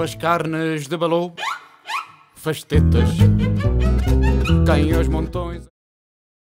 faz carnes de balô, faz tetas, caem aos montões.